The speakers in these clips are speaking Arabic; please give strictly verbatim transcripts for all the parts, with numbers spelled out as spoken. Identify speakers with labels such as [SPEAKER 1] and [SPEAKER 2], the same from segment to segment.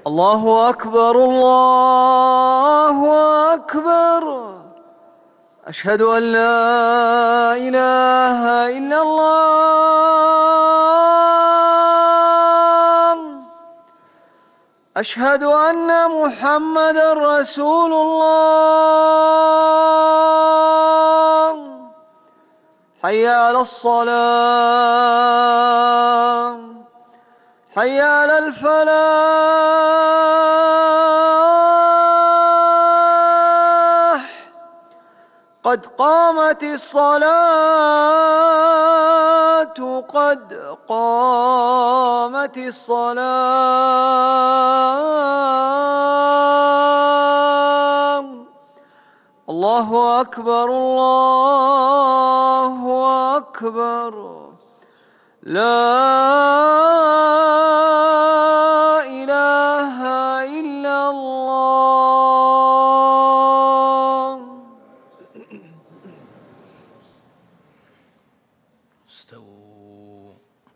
[SPEAKER 1] الله أكبر الله أكبر. أشهد أن لا إله إلا الله. أشهد أن محمدًا رسول الله. حي على الصلاة، حي على الفلاح. قد قامت الصلاة، قد قامت الصلاة. الله أكبر الله أكبر. لا إله إلا الله.
[SPEAKER 2] استووا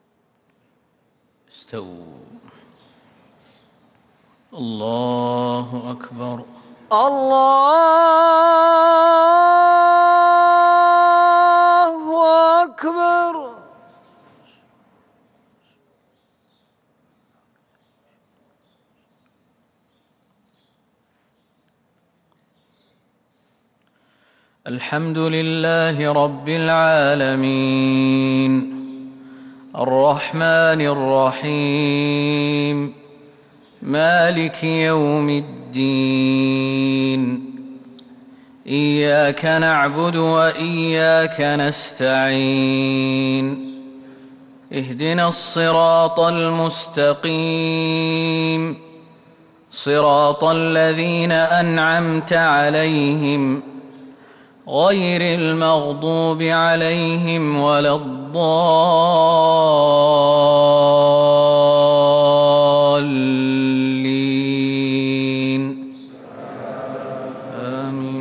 [SPEAKER 2] استووا. الله أكبر
[SPEAKER 1] الله أكبر.
[SPEAKER 2] الحمد لله رب العالمين الرحمن الرحيم مالك يوم الدين. إياك نعبد وإياك نستعين. اهدنا الصراط المستقيم صراط الذين أنعمت عليهم غير المغضوب عليهم ولا الضالين. آمين.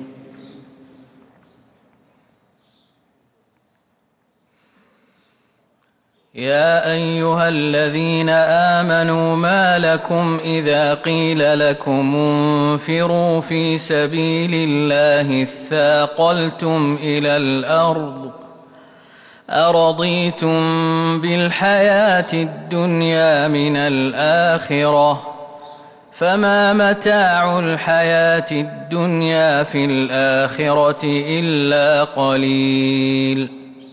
[SPEAKER 2] يا أيها الذين آمنوا ما لكم إذا قيل لكم انفروا في سبيل الله اثاقلتم إلى الأرض أرضيتم بالحياة الدنيا من الآخرة فما متاع الحياة الدنيا في الآخرة إلا قليل.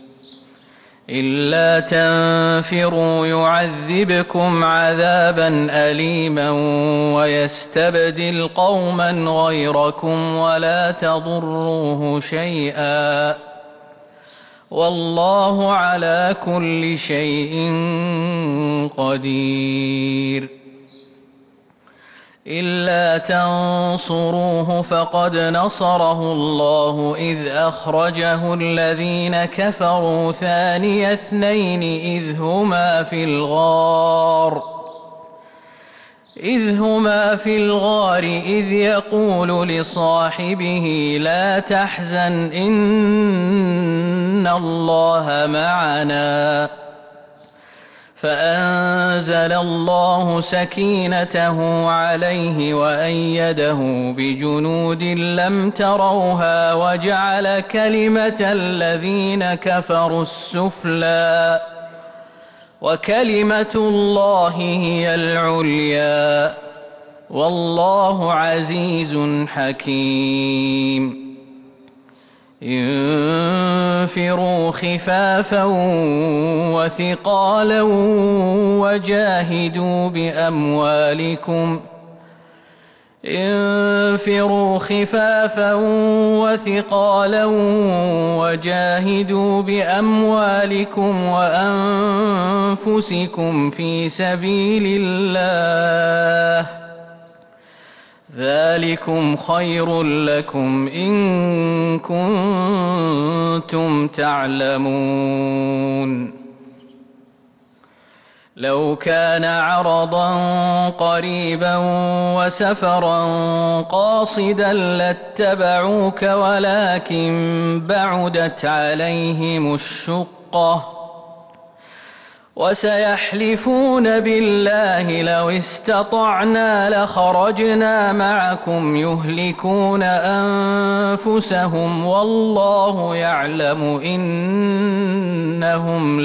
[SPEAKER 2] إلا تنفروا يعذبكم عذابا أليما ويستبدل قوما غيركم ولا تضروه شيئا والله على كل شيء قدير. إلا تنصروه فقد نصره الله إذ أخرجه الذين كفروا ثاني اثنين إذ هما في الغار إذ هما في الغار إذ يقول لصاحبه لا تحزن إن الله معنا فأنزل الله سكينته عليه وأيده بجنود لم تروها وجعل كلمة الذين كفروا السفلى وكلمة الله هي العليا والله عزيز حكيم. انفروا خفافا وثقالا وجاهدوا بأموالكم انفروا خفافا وثقالا وجاهدوا بأموالكم وأنفسكم في سبيل الله ذلكم خير لكم إن كنتم تعلمون. لو كان عرضا قريبا وسفرا قاصدا لاتبعوك ولكن بعدت عليهم الشقة وسيحلفون بالله لو استطعنا لخرجنا معكم يهلكون أنفسهم والله يعلم إنهم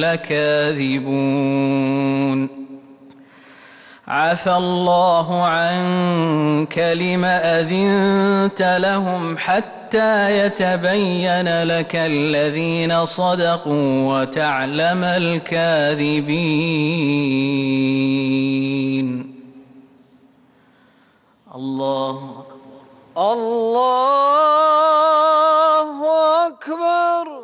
[SPEAKER 2] لكاذبون عفى الله عنك لم أذنت لهم حتى يتبين لك الذين صدقوا وتعلم الكاذبين. الله أكبر.
[SPEAKER 1] الله أكبر.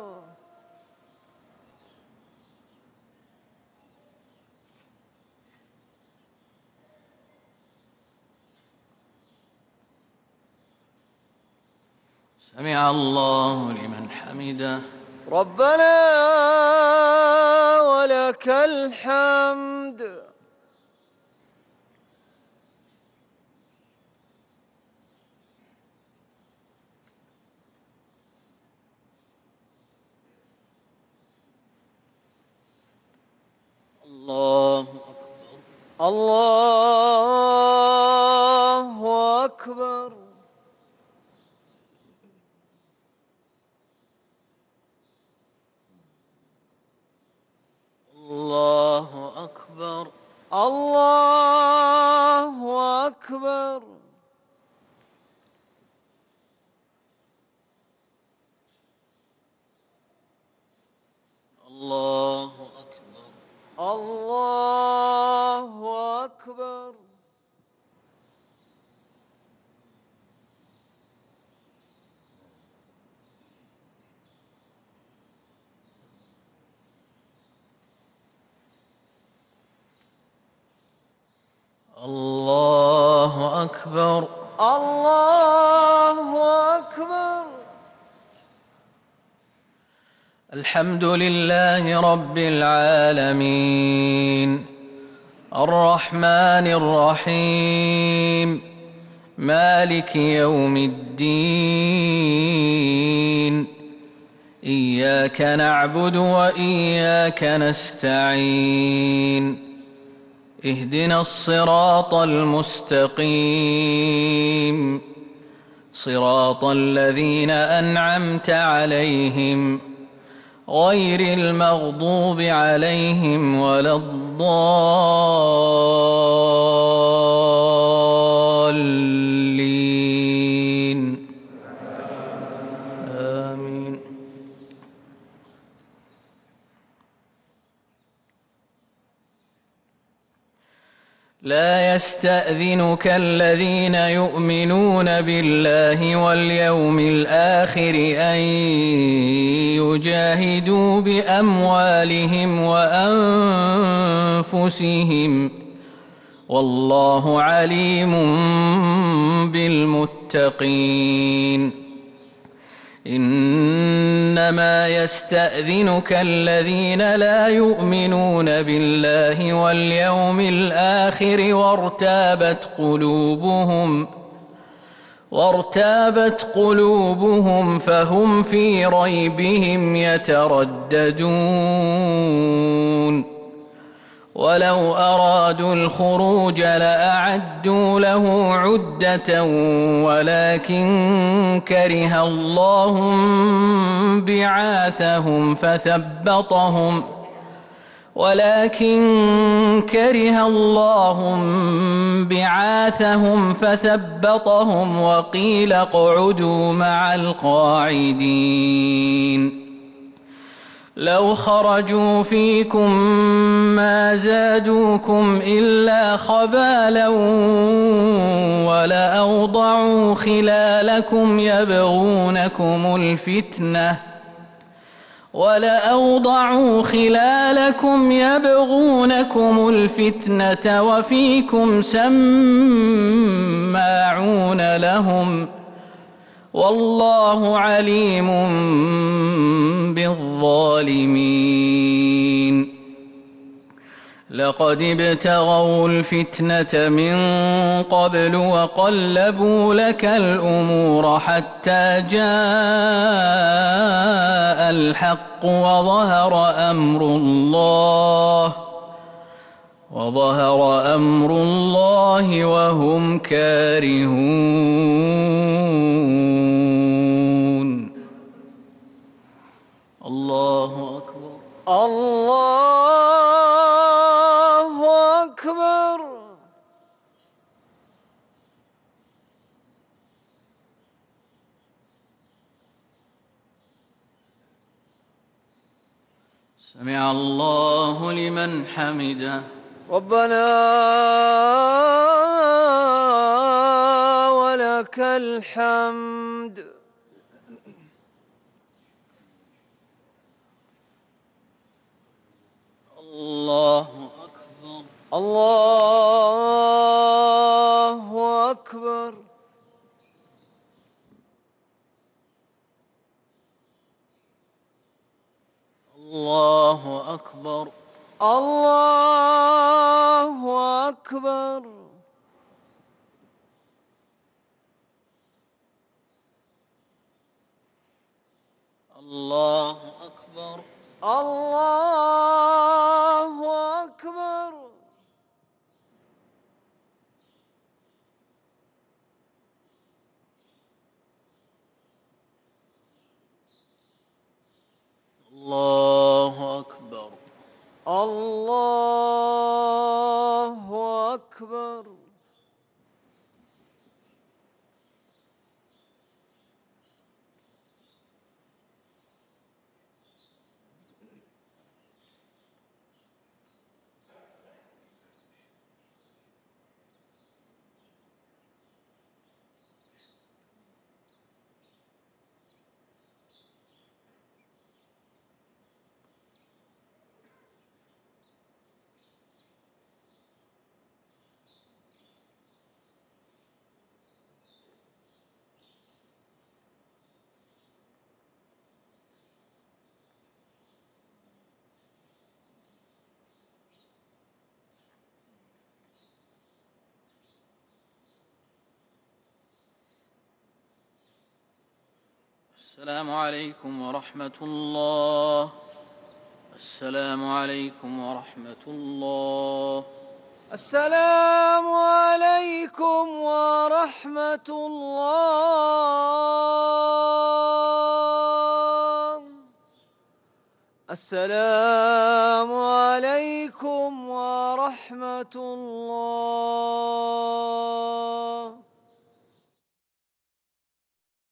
[SPEAKER 2] سمع الله لمن حمده.
[SPEAKER 1] ربنا ولك الحمد.
[SPEAKER 2] الله أكبر.
[SPEAKER 1] الله أكبر.
[SPEAKER 2] الله أكبر.
[SPEAKER 1] الله أكبر.
[SPEAKER 2] الله أكبر.
[SPEAKER 1] الله أكبر.
[SPEAKER 2] الله أكبر.
[SPEAKER 1] الله أكبر.
[SPEAKER 2] الحمد لله رب العالمين الرحمن الرحيم مالك يوم الدين إياك نعبد وإياك نستعين اهدنا الصراط المستقيم صراط الذين أنعمت عليهم غير المغضوب عليهم ولا الضالين آمين. لا يستأذنك الذين يؤمنون بالله واليوم الآخر أن يجاهدوا بأموالهم وأنفسهم والله عليم بالمتقين. إنما يستأذنك الذين لا يؤمنون بالله واليوم الآخر وارتابت قلوبهم وارتابت قلوبهم فهم في ريبهم يترددون ولو أرادوا الخروج لأعدوا له عدة ولكن كره الله بعاثهم فثبطهم ولكن كره الله بعاثهم فثبطهم وقيل اقعدوا مع القاعدين. لو خرجوا فيكم ما زادوكم إلا خبالا ولأوضعوا خلالكم يبغونكم الفتنة ولأوضعوا خلالكم يبغونكم الفتنة وفيكم سماعون لهم والله عليم بالظالمين. لقد ابتغوا الفتنة من قبل وقلبوا لك الأمور حتى جاء الحق وظهر أمر الله وظهر أمر الله وهم كارهون. الله أكبر.
[SPEAKER 1] الله أكبر.
[SPEAKER 2] سمع الله لمن حمده.
[SPEAKER 1] ربنا ولك الحمد.
[SPEAKER 2] الله أكبر.
[SPEAKER 1] الله أكبر.
[SPEAKER 2] الله أكبر.
[SPEAKER 1] الله أكبر.
[SPEAKER 2] الله أكبر.
[SPEAKER 1] الله أكبر.
[SPEAKER 2] الله أكبر.
[SPEAKER 1] الله أكبر.
[SPEAKER 2] السلام عليكم ورحمة الله. السلام عليكم ورحمة الله.
[SPEAKER 1] السلام عليكم ورحمة الله. السلام عليكم ورحمة الله.